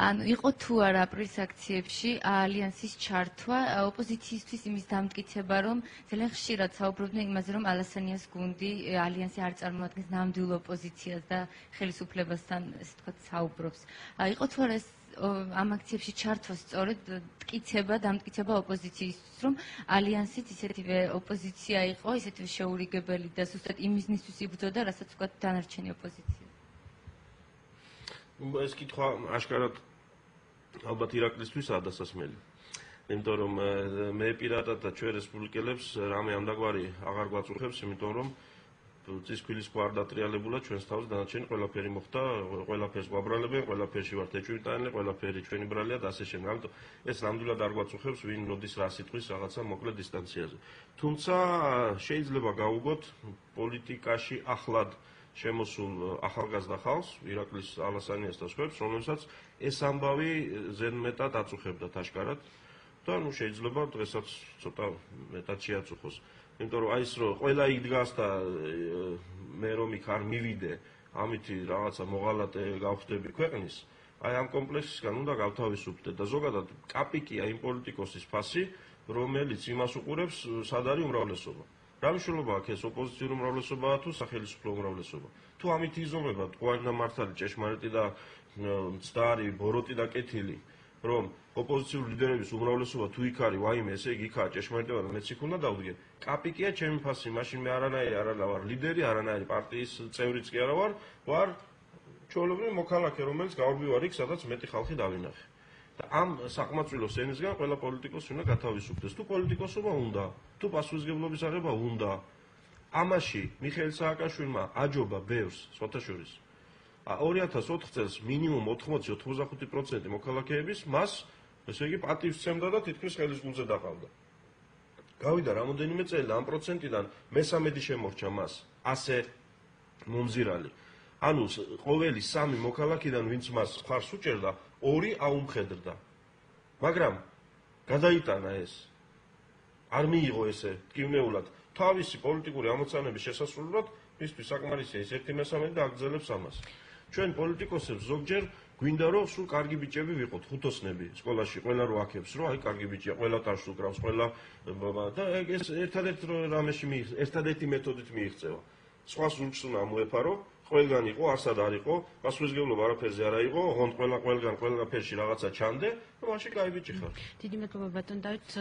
ანუ იყო თუ არა აპრილის აქციებში ალიანსის ჩართვა ოპოზიციისთვის იმის დამტკიცება, რომ ძალიან ხშირად საუბრობდნენ იმაზე, რომ ალასანიას გუნდი ალიანსი არ წარმოადგენს ნამდვილ ოპოზიციას და ხელისუფლებასთან, ესე ვთქვათ, საუბრობს. იყო თუ არა ეს ამ აქციებში ჩართვა სწორედ დამტკიცება ოპოზიციისთვის, რომ ალიანსიც ისეთივე ოპოზიცია იყო, ისეთივე შეურიგებელი და ზუსტად იმ მიზნისთვის იბრძოდა, რასაც ვთქვათ დანარჩენი ოპოზიცია. ეს კითხვა აშკარად ალბათ ირაკლისთვისაა დასასმელი. იმიტომ რომ მე პირადად და ჩვენ რესპუბლიკელებს რამე ამდაგვარი აღარ გვაწუხებს, იმიტომ რომ წისქვილის ყო არ დატრიალებულა ჩვენს თავს დანარჩენი ყველაფერი მოხდა, ყველაფერს გვაბრალებენ, ყველაფერში ვართ ეჭვმიტანილი, ყველაფერი ჩვენი ბრალია და ასე შემდეგ. ამიტომ ეს ნამდვილად არ გვაწუხებს, ვინ როდის რა სიტყვის რაღაცა მოკლე დისტანციაზე. თუმცა შეიძლება გავუგოთ პოლიტიკაში ახლად შემოსულ ახალგაზრდა ხალხს, ირაკლის ალასანიას და სხვებს, რომელსაც ეს ამბავი ზედმეტად აწუხებდათ აშკარად და ნუ შეიძლება დღესაც ცოტა მეტად შეაწუხოს. იმიტომ რომ აი ეს რომ ყველა იდგას და მე რომ იქ არ მივიდე, ამითი რაღაცა მოღალატე გავხდები ქვეყნის, აი ამ კომპლექსისგან უნდა გავთავისუფლდეთ და ზოგადად კაპიკია იმ პოლიტიკოსის ფასი, რომელიც იმას უყურებს, სად არის უმრავლესობა. რა მნიშვნელობა აქვს ეს ოპოზიციური უმრავლესობაა თუ სახელმწიფო უმრავლესობა? თუ ამით იზომება თქვენ მართალი ჭეშმარიტი და მცდარი ბოროტი და კეთილი, რომ ოპოზიციური ლიდერების უმრავლესობა თუ იქ არის, ვაიმე, ესე იგი იქაა ჭეშმარიტება და მეც იქ უნდა დავდგე. კაპიკია ჩემი ფასი, მაშინ მე არანაირი არ ვარ ლიდერი, არანაირი პარტიის წევრიც კი არა ვარ ჩვეულებრივი მოქალაქე, რომელიც გავარბივარ იქ, სადაც მეტი ხალხი დავინახე. და ამ საკმაწვილო სენისგან ყველა პოლიტიკოსი უნდა გათავისუფლდეს. თუ პოლიტიკოსობა უნდა, თუ პასუხისმგებლობის აღება უნდა. ამაში მიხეილ სააკაშვილმა აჯობა ბევრს, სხვათა შორის. 2004 წელს მინიმუმ 80-85% მოქალაქეების მას, ესე იგი, პატივს სცემდა და თითქმის ხელის გულზე დაყავდა. გავიდა რამოდენიმე წელი და ამ პროცენტიდან მესამედი შემორჩა მას, ასე მომზირალი. ანუ ყოველი 3 მოქალაქიდან ვინც მას ხარს უჭერდა, 2 აუმხედრდა. მაგრამ გადაიტანა ეს. არ მიიღო ესე ტკივნეულად თავისი პოლიტიკური ამოცანების შესასრულებლად, მისთვის საკმარისია ის 1/3 და აგრძელებს ამას. ჩვენ პოლიტიკოსებს ზოგჯერ გვინდა რომ სულ კარგი ბიჭები ვიყოთ, ხუთოსნები სკოლაში, ყველა რო აქებს, რომ აი კარგი ბიჭია, ყველა ტაშს უკრავს, ყველა და ეს ერთადერთი მეთოდით მიიღწევა. სხვა სულს უნდა მოეფარო, ყველგან იყო, არსად არ იყო, პასუხისმგებლობა არაფერზე არ იყო, ოღონდ ყველგან ყველაფერში რაღაცა ჩანდე, და მაშინ კაი ბიჭი ხარ. დიდი მადლობა ბატონ დავით.